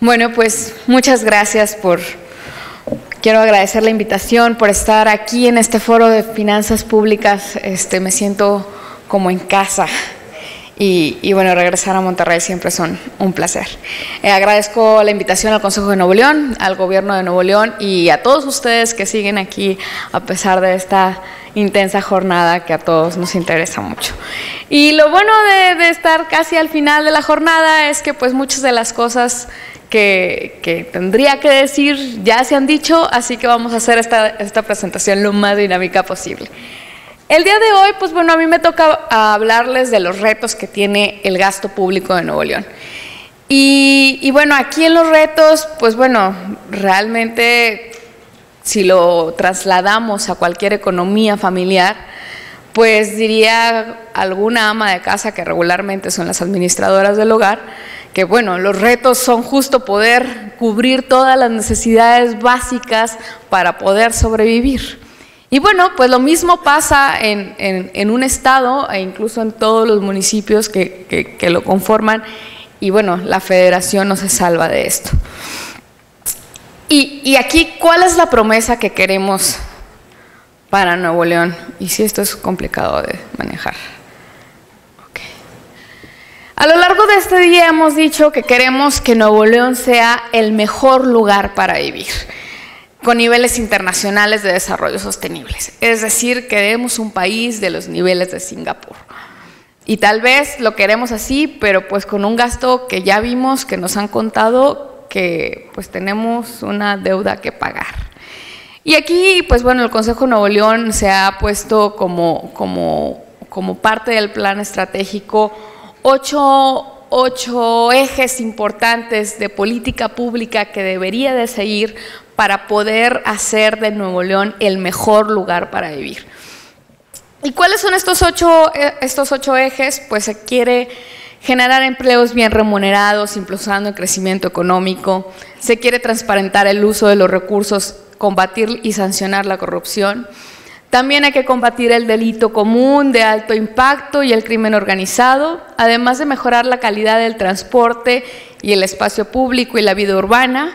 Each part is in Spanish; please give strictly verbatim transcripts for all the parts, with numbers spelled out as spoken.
Bueno, pues muchas gracias por, quiero agradecer la invitación por estar aquí en este foro de finanzas públicas. Este, me siento como en casa y, y bueno, regresar a Monterrey siempre son un placer. Eh, agradezco la invitación al Consejo de Nuevo León, al Gobierno de Nuevo León y a todos ustedes que siguen aquí a pesar de esta intensa jornada que a todos nos interesa mucho. Y lo bueno de, de estar casi al final de la jornada es que pues muchas de las cosas Que, que tendría que decir ya se han dicho, así que vamos a hacer esta, esta presentación lo más dinámica posible. El día de hoy, pues bueno, a mí me toca hablarles de los retos que tiene el gasto público de Nuevo León. Y, y bueno, aquí en los retos, pues bueno, realmente si lo trasladamos a cualquier economía familiar, pues diría alguna ama de casa, que regularmente son las administradoras del hogar, que bueno, los retos son justo poder cubrir todas las necesidades básicas para poder sobrevivir. Y bueno, pues lo mismo pasa en, en, en un estado e incluso en todos los municipios que, que, que lo conforman, y bueno, la federación no se salva de esto. Y, y aquí, ¿cuál es la promesa que queremos para Nuevo León? Y si esto es complicado de manejar. A lo largo de este día hemos dicho que queremos que Nuevo León sea el mejor lugar para vivir, con niveles internacionales de desarrollo sostenibles. Es decir, queremos un país de los niveles de Singapur. Y tal vez lo queremos así, pero pues con un gasto que ya vimos, que nos han contado, que pues tenemos una deuda que pagar. Y aquí, pues bueno, el Consejo de Nuevo León se ha puesto como, como, como parte del plan estratégico Ocho, ocho ejes importantes de política pública que debería de seguir para poder hacer de Nuevo León el mejor lugar para vivir. ¿Y cuáles son estos ocho, estos ocho ejes? Pues se quiere generar empleos bien remunerados, impulsando el crecimiento económico, se quiere transparentar el uso de los recursos, combatir y sancionar la corrupción. También hay que combatir el delito común de alto impacto y el crimen organizado, además de mejorar la calidad del transporte y el espacio público y la vida urbana.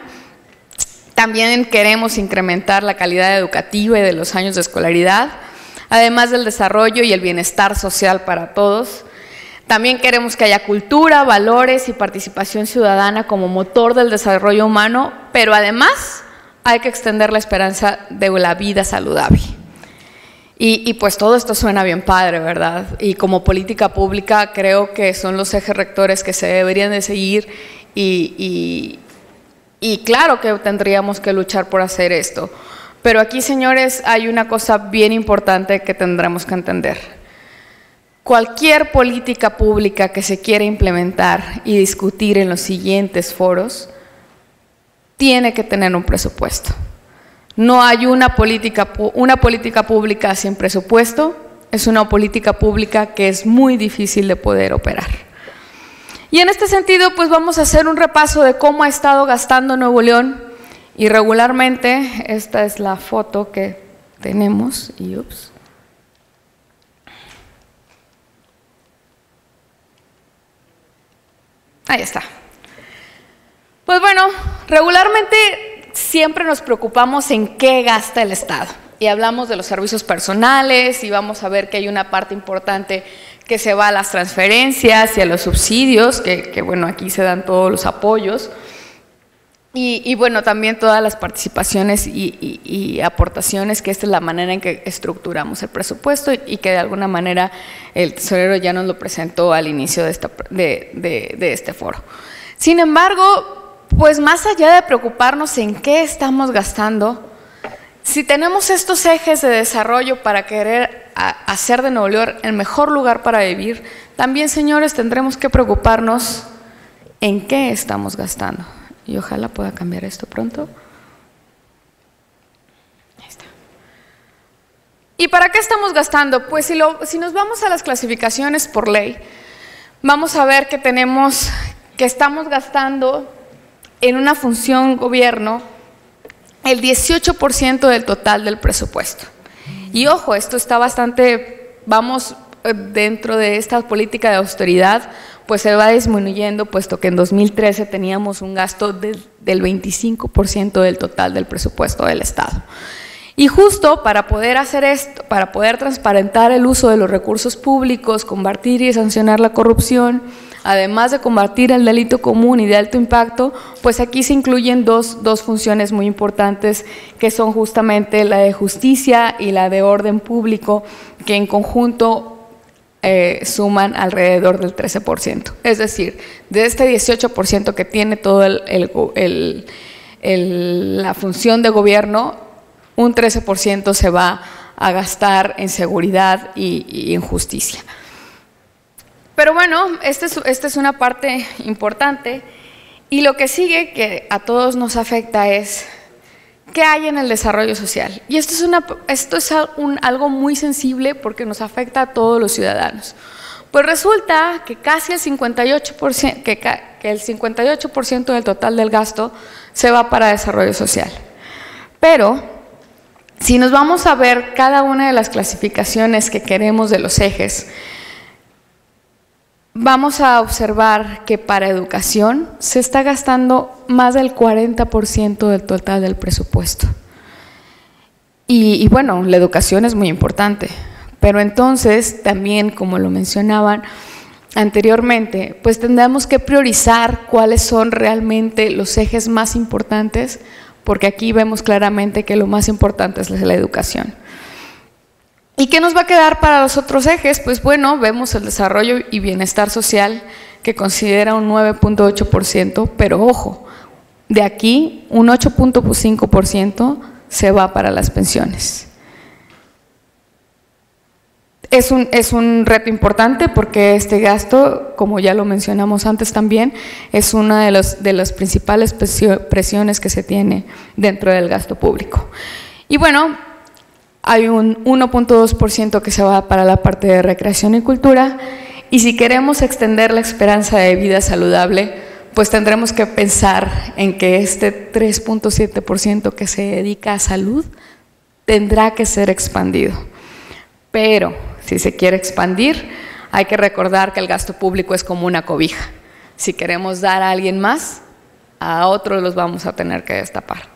También queremos incrementar la calidad educativa y de los años de escolaridad, además del desarrollo y el bienestar social para todos. También queremos que haya cultura, valores y participación ciudadana como motor del desarrollo humano, pero además hay que extender la esperanza de la vida saludable. Y, y pues todo esto suena bien padre, ¿verdad? Y como política pública creo que son los ejes rectores que se deberían de seguir y, y, y claro que tendríamos que luchar por hacer esto. Pero aquí, señores, hay una cosa bien importante que tendremos que entender. Cualquier política pública que se quiera implementar y discutir en los siguientes foros tiene que tener un presupuesto. No hay una política, una política pública sin presupuesto, es una política pública que es muy difícil de poder operar. Y en este sentido, pues vamos a hacer un repaso de cómo ha estado gastando Nuevo León, y regularmente, esta es la foto que tenemos, y ups. Ahí está. Pues bueno, regularmente siempre nos preocupamos en qué gasta el Estado y hablamos de los servicios personales y vamos a ver que hay una parte importante que se va a las transferencias y a los subsidios, que, que bueno, aquí se dan todos los apoyos y, y bueno, también todas las participaciones y, y, y aportaciones, que esta es la manera en que estructuramos el presupuesto y, y que de alguna manera el tesorero ya nos lo presentó al inicio de, esta, de, de, de este foro. Sin embargo, pues más allá de preocuparnos en qué estamos gastando, si tenemos estos ejes de desarrollo para querer hacer de Nuevo León el mejor lugar para vivir, también, señores, tendremos que preocuparnos en qué estamos gastando. Y ojalá pueda cambiar esto pronto. Ahí está. ¿Y para qué estamos gastando? Pues si, lo, si nos vamos a las clasificaciones por ley, vamos a ver que tenemos, que estamos gastando en una función gobierno el dieciocho por ciento del total del presupuesto. Y ojo, esto está bastante, vamos, dentro de esta política de austeridad, pues se va disminuyendo, puesto que en dos mil trece teníamos un gasto de, del veinticinco por ciento del total del presupuesto del Estado. Y justo para poder hacer esto, para poder transparentar el uso de los recursos públicos, combatir y sancionar la corrupción, además de combatir el delito común y de alto impacto, pues aquí se incluyen dos, dos funciones muy importantes, que son justamente la de justicia y la de orden público, que en conjunto eh, suman alrededor del trece por ciento. Es decir, de este dieciocho por ciento que tiene toda el, el, el, el, la función de gobierno, un trece por ciento se va a gastar en seguridad y, y en justicia. Pero bueno, esta es, esta es una parte importante, y lo que sigue, que a todos nos afecta, es ¿qué hay en el desarrollo social? Y esto es, una, esto es un, algo muy sensible porque nos afecta a todos los ciudadanos. Pues resulta que casi el cincuenta y ocho por ciento, que, que el cincuenta y ocho por ciento del total del gasto se va para desarrollo social. Pero si nos vamos a ver cada una de las clasificaciones que queremos de los ejes, vamos a observar que para educación se está gastando más del cuarenta por ciento del total del presupuesto. Y, y bueno, la educación es muy importante, pero entonces también, como lo mencionaban anteriormente, pues tendremos que priorizar cuáles son realmente los ejes más importantes, porque aquí vemos claramente que lo más importante es la educación. ¿Y qué nos va a quedar para los otros ejes? Pues bueno, vemos el desarrollo y bienestar social, que considera un nueve punto ocho por ciento, pero ojo, de aquí un ocho punto cinco por ciento se va para las pensiones. Es un, es un reto importante porque este gasto, como ya lo mencionamos antes también, es una de, los, de las principales presiones que se tiene dentro del gasto público. Y bueno, hay un uno punto dos por ciento que se va para la parte de recreación y cultura, y si queremos extender la esperanza de vida saludable, pues tendremos que pensar en que este tres punto siete por ciento que se dedica a salud tendrá que ser expandido. Pero si se quiere expandir, hay que recordar que el gasto público es como una cobija. Si queremos dar a alguien más, a otros los vamos a tener que destapar.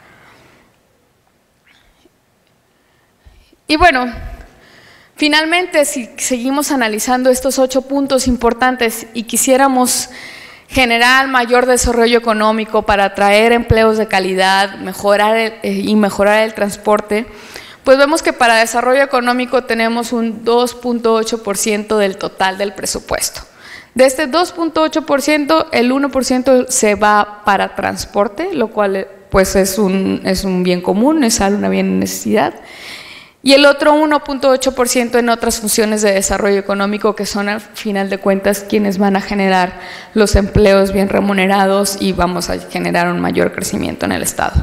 Y bueno, finalmente, si seguimos analizando estos ocho puntos importantes y quisiéramos generar mayor desarrollo económico para atraer empleos de calidad, mejorar el, eh, y mejorar el transporte, pues vemos que para desarrollo económico tenemos un dos punto ocho por ciento del total del presupuesto. De este dos punto ocho por ciento, el uno por ciento se va para transporte, lo cual pues es un, es un bien común, es una bien necesidad. Y el otro uno punto ocho por ciento en otras funciones de desarrollo económico, que son al final de cuentas quienes van a generar los empleos bien remunerados y vamos a generar un mayor crecimiento en el Estado.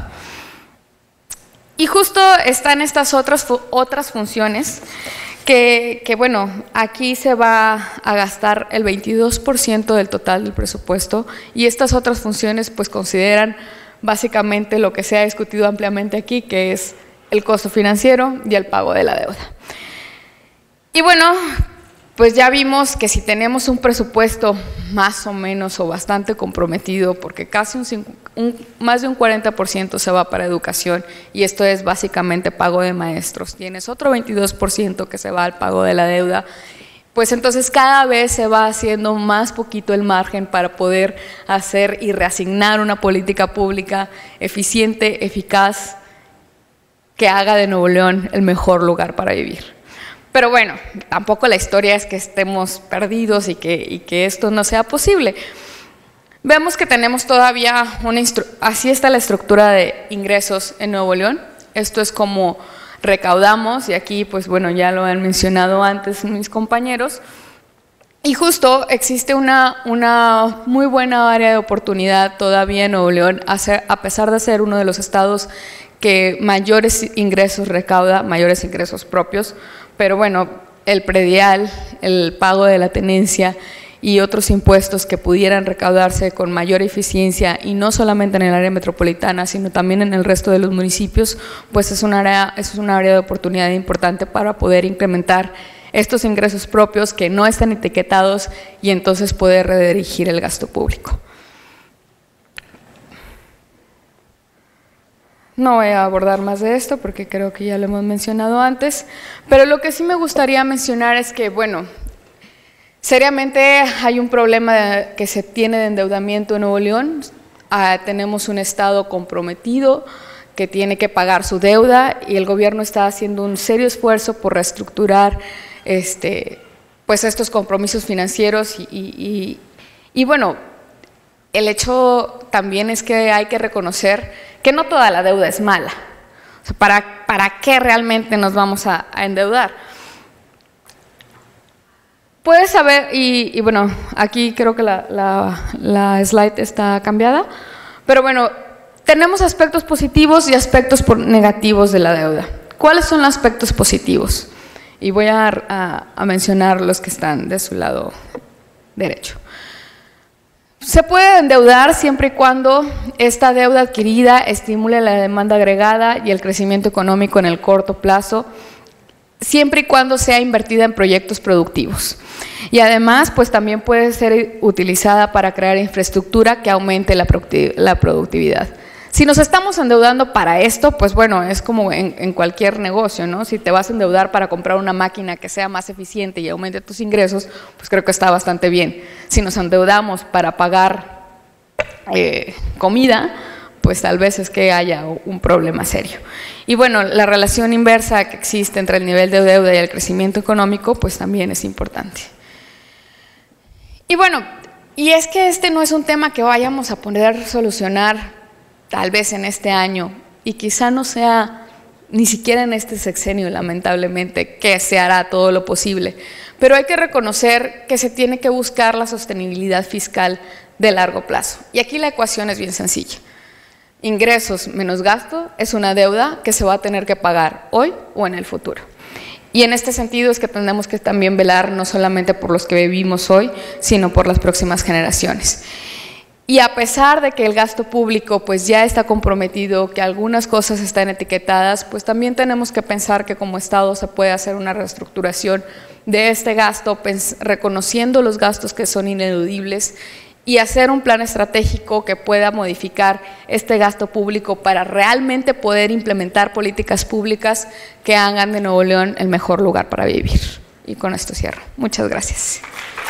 Y justo están estas otras, otras funciones que, que, bueno, aquí se va a gastar el veintidós por ciento del total del presupuesto, y estas otras funciones pues consideran básicamente lo que se ha discutido ampliamente aquí, que es el costo financiero y el pago de la deuda. Y bueno, pues ya vimos que si tenemos un presupuesto más o menos o bastante comprometido, porque casi un, un, más de un cuarenta por ciento se va para educación, y esto es básicamente pago de maestros, tienes otro veintidós por ciento que se va al pago de la deuda, pues entonces cada vez se va haciendo más poquito el margen para poder hacer y reasignar una política pública eficiente, eficaz, que haga de Nuevo León el mejor lugar para vivir. Pero bueno, tampoco la historia es que estemos perdidos y que, y que esto no sea posible. Vemos que tenemos todavía una, así está la estructura de ingresos en Nuevo León. Esto es como recaudamos, y aquí pues bueno, ya lo han mencionado antes mis compañeros. Y justo existe una, una muy buena área de oportunidad todavía en Nuevo León, a pesar de ser uno de los estados que mayores ingresos recauda, mayores ingresos propios, pero bueno, el predial, el pago de la tenencia y otros impuestos que pudieran recaudarse con mayor eficiencia, y no solamente en el área metropolitana, sino también en el resto de los municipios, pues es un área, es un área de oportunidad importante para poder incrementar estos ingresos propios que no están etiquetados y entonces poder redirigir el gasto público. No voy a abordar más de esto porque creo que ya lo hemos mencionado antes, pero lo que sí me gustaría mencionar es que, bueno, seriamente hay un problema que se tiene de endeudamiento en Nuevo León. Ah, tenemos un Estado comprometido que tiene que pagar su deuda y el gobierno está haciendo un serio esfuerzo por reestructurar este, pues estos compromisos financieros y, y, y, y bueno, el hecho también es que hay que reconocer que no toda la deuda es mala. O sea, ¿para, ¿para qué realmente nos vamos a, a endeudar? Puedes saber, y, y bueno, aquí creo que la, la, la slide está cambiada, pero bueno, tenemos aspectos positivos y aspectos negativos de la deuda. ¿Cuáles son los aspectos positivos? Y voy a, a, a mencionar los que están de su lado derecho. Se puede endeudar siempre y cuando esta deuda adquirida estimule la demanda agregada y el crecimiento económico en el corto plazo, siempre y cuando sea invertida en proyectos productivos. Y además, pues también puede ser utilizada para crear infraestructura que aumente la productividad. Si nos estamos endeudando para esto, pues bueno, es como en, en cualquier negocio, ¿no? Si te vas a endeudar para comprar una máquina que sea más eficiente y aumente tus ingresos, pues creo que está bastante bien. Si nos endeudamos para pagar eh, comida, pues tal vez es que haya un problema serio. Y bueno, la relación inversa que existe entre el nivel de deuda y el crecimiento económico, pues también es importante. Y bueno, y es que este no es un tema que vayamos a poder solucionar tal vez en este año, y quizá no sea ni siquiera en este sexenio, lamentablemente, que se hará todo lo posible, pero hay que reconocer que se tiene que buscar la sostenibilidad fiscal de largo plazo. Y aquí la ecuación es bien sencilla. Ingresos menos gasto es una deuda que se va a tener que pagar hoy o en el futuro. Y en este sentido es que tenemos que también velar no solamente por los que vivimos hoy, sino por las próximas generaciones. Y a pesar de que el gasto público pues ya está comprometido, que algunas cosas están etiquetadas, pues también tenemos que pensar que como Estado se puede hacer una reestructuración de este gasto, reconociendo los gastos que son ineludibles y hacer un plan estratégico que pueda modificar este gasto público para realmente poder implementar políticas públicas que hagan de Nuevo León el mejor lugar para vivir. Y con esto cierro. Muchas gracias.